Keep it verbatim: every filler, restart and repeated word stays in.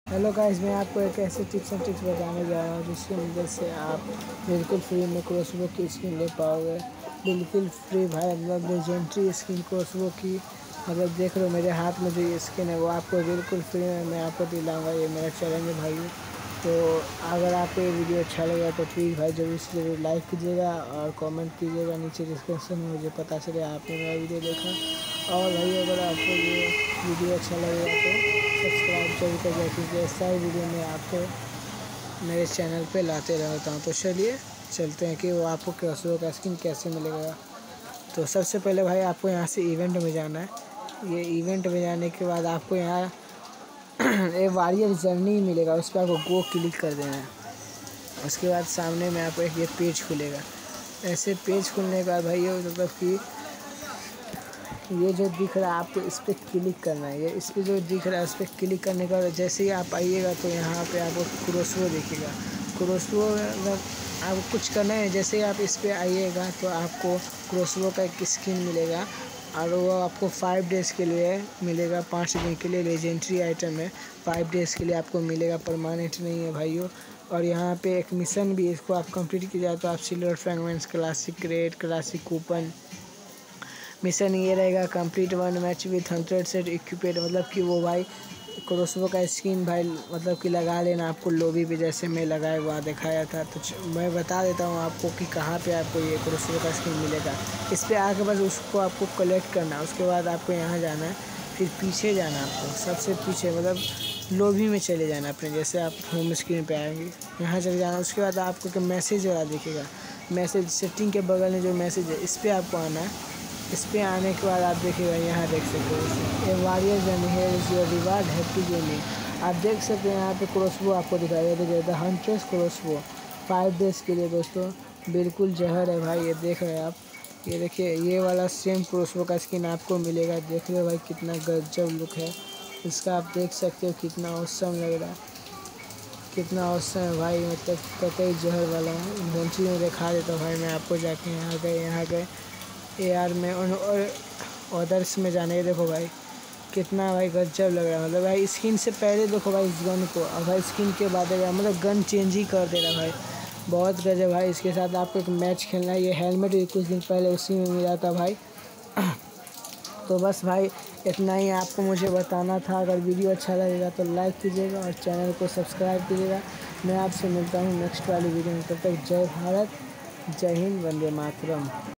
Hello guys, मैं आपको एक ऐसे टिप्स एंड ट्रिक्स बताने जा रहा हूँ जिसकी मदद से आप बिल्कुल फ्री में क्रॉसबो की स्किन ले पाओगे। बिल्कुल फ्री भाई, मतलब लेजेंडरी स्किन क्रॉसबो की। मतलब देख लो मेरे हाथ में जो ये स्किन है वो आपको बिल्कुल फ्री में मैं आपको दिलाऊंगा। ये मेरा चैलेंज है भाई। तो अगर आपको ये वीडियो अच्छा लगा तो प्लीज़ भाई ज़रूर से ज़रूर लाइक कीजिएगा और कमेंट कीजिएगा नीचे डिस्क्रिप्शन में, मुझे पता चले आपने मेरा वीडियो देखा। और भाई अगर आपको ये वीडियो अच्छा लगेगा तो सब्सक्राइब जरूर करिएगा, क्योंकि ऐसा ही वीडियो मैं आपको मेरे चैनल पे लाते रहता हूँ। तो चलिए चलते हैं कि वो आपको क्रॉसबो का स्किन कैसे मिलेगा। तो सबसे पहले भाई आपको यहाँ से इवेंट में जाना है। ये इवेंट में जाने के बाद आपको यहाँ एक वॉरियर जर्नी मिलेगा, उस पर आपको गो क्लिक कर देना है। उसके बाद सामने में आपको एक ये पेज खुलेगा। ऐसे पेज खुलने के बाद भाई ये मतलब कि ये जो दिख रहा है आपको इस पर क्लिक करना है। ये इस पर जो दिख रहा है उस पर क्लिक करने के बाद जैसे ही आप आइएगा तो यहाँ पे आपको क्रॉसबो दिखेगा। क्रॉसबो मतलब आपको कुछ करना है, जैसे ही आप इस पर आइएगा तो आपको क्रॉसबो का एक स्किन मिलेगा और वो आपको फाइव डेज़ के लिए मिलेगा। पाँच दिन के लिए लेजेंडरी आइटम है, फाइव डेज़ के लिए आपको मिलेगा, परमानेंट नहीं है भाइयों। और यहाँ पे एक मिशन भी, इसको आप कंप्लीट किया जाए तो आप silver fragments, classic red, classic coupon. Mission ये रहेगा, complete one match with hundred set equipped, मतलब कि वो भाई क्रॉसबो का स्किन भाई मतलब कि लगा लेना आपको लॉबी पे, जैसे मैं लगाए वहाँ दिखाया था। तो मैं बता देता हूँ आपको कि कहाँ पे आपको ये क्रॉसबो का स्किन मिलेगा। इस पर आके बस उसको आपको कलेक्ट करना है। उसके बाद आपको यहाँ जाना है, फिर पीछे जाना है आपको, सबसे पीछे मतलब लॉबी में चले जाना अपने। जैसे आप होम स्क्रीन पे आएंगे यहाँ चले जाना। उसके बाद आपको एक मैसेज वाला दिखेगा, मैसेज सेटिंग के बगल में जो मैसेज है इस पर आपको आना है। इस पे आने के बाद आप देखिएगा, यहाँ देख सकते हो ये वॉरियर जर्नी है, is your reward happy gaming. आप देख सकते हैं यहाँ पे क्रॉसबो आपको दिखाई दे रहा है, हंट्रेस क्रॉसबो फाइव डेज़ के लिए दोस्तों। बिल्कुल जहर है भाई, ये देख रहे हैं आप। ये देखिए ये वाला सेम क्रॉसबो का स्किन आपको मिलेगा। देख रहे हो भाई कितना गजब लुक है इसका, आप देख सकते हो कितना औसम लग रहा है, कितना औसम है भाई। मतलब कतई जहर वाला है। इन्वेंट्री में दिखा देता हूँ भाई मैं आपको, जाके यहाँ गए यहाँ गए ए आर में और अदर्स में जाने। देखो भाई कितना भाई गजब लग रहा है। मतलब भाई स्किन से पहले देखो भाई इस गन को, और भाई स्किन के बाद मतलब गन चेंज ही कर दे रहा भाई, बहुत गजब भाई। इसके साथ आपको एक मैच खेलना है। ये हेलमेट भी कुछ दिन पहले उसी में मिला था भाई। तो बस भाई इतना ही आपको मुझे बताना था। अगर वीडियो अच्छा लगेगा तो लाइक कीजिएगा और चैनल को सब्सक्राइब कीजिएगा। मैं आपसे मिलता हूँ नेक्स्ट वाली वीडियो में, तब तक जय भारत, जय हिंद, वंदे मातरम।